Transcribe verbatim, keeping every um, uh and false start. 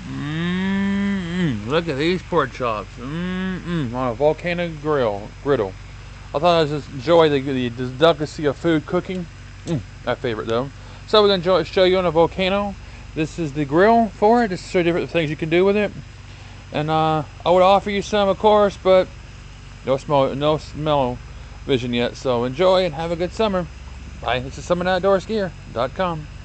Mmm. Look at these pork chops. Mmm. On a volcano grill griddle. I thought I'd just enjoy the, the, the delicacy of food cooking. Mm, my favorite though. So we're gonna show you on a volcano. This is the grill for it. Just to show you different things you can do with it. And uh, I would offer you some, of course, but no smell, no smell vision yet. So enjoy and have a good summer. Bye. This is summon outdoors gear dot com.